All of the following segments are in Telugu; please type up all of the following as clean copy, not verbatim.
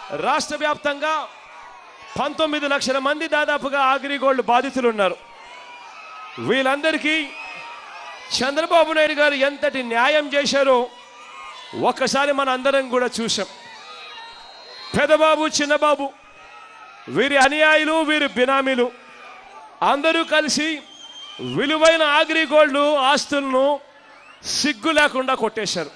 రాష్ట్ర వ్యాప్తంగా 19 లక్షల మంది దాదాపుగా అగ్రిగోల్డ్ బాధితులు ఉన్నారు. వీళ్ళందరికీ చంద్రబాబు నాయుడు గారు ఎంతటి న్యాయం చేశారో ఒక్కసారి మన అందరం కూడా చూసాం. పెదబాబు చిన్నబాబు వీరి అనుయాయులు, వీరి బినామీలు అందరూ కలిసి విలువైన అగ్రిగోల్డ్ ఆస్తులను సిగ్గు లేకుండా కొట్టేశారు.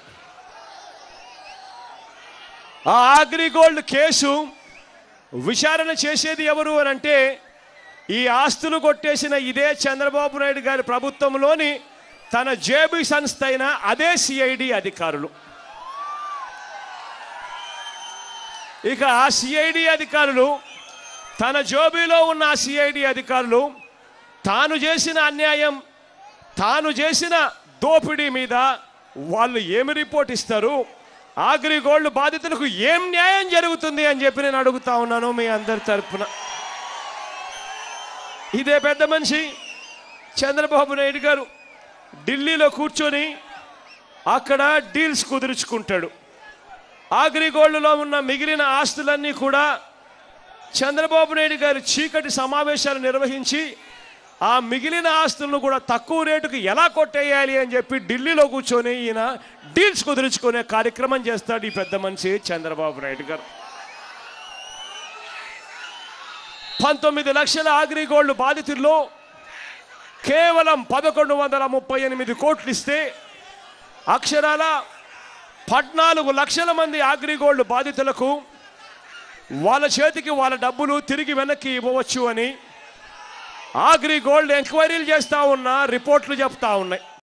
ఆ అగ్రిగోల్డ్ కేసు విచారణ చేసేది ఎవరు అని అంటే ఈ ఆస్తులు కొట్టేసిన ఇదే చంద్రబాబు నాయుడు గారి ప్రభుత్వంలోని తన జేబీ సంస్థ అయిన అదే సిఐడి అధికారులు. ఇక ఆ సిఐడి అధికారులు, తన జోబీలో ఉన్న ఆ సిఐడి అధికారులు తాను చేసిన అన్యాయం, తాను చేసిన దోపిడీ మీద వాళ్ళు ఏమి రిపోర్ట్ ఇస్తారు, అగ్రిగోల్డ్ బాధితులకు ఏం న్యాయం జరుగుతుంది అని చెప్పి నేను అడుగుతా ఉన్నాను మీ అందరి తరపున. ఇదే పెద్ద మనిషి చంద్రబాబు నాయుడు గారు ఢిల్లీలో కూర్చొని అక్కడ డీల్స్ కుదుర్చుకుంటాడు. అగ్రిగోల్డ్లో ఉన్న మిగిలిన ఆస్తులన్నీ కూడా చంద్రబాబు నాయుడు గారు చీకటి సమావేశాలు నిర్వహించి ఆ మిగిలిన ఆస్తులను కూడా తక్కువ రేటుకు ఎలా కొట్టేయాలి అని చెప్పి ఢిల్లీలో కూర్చొని ఈయన డీల్స్ కుదుర్చుకునే కార్యక్రమం చేస్తాడు ఈ పెద్ద మనిషి చంద్రబాబు నాయుడు గారు. 19 లక్షల అగ్రిగోల్డ్ బాధితుల్లో కేవలం 1138 కోట్లు ఇస్తే అక్షరాల 14 లక్షల మంది అగ్రిగోల్డ్ బాధితులకు వాళ్ళ చేతికి వాళ్ళ డబ్బులు తిరిగి వెనక్కి ఇవ్వవచ్చు అని అగ్రిగోల్డ్ ఎంక్వైరీలు చేస్తూ ఉన్న రిపోర్ట్లు చెప్తా ఉన్నాయి.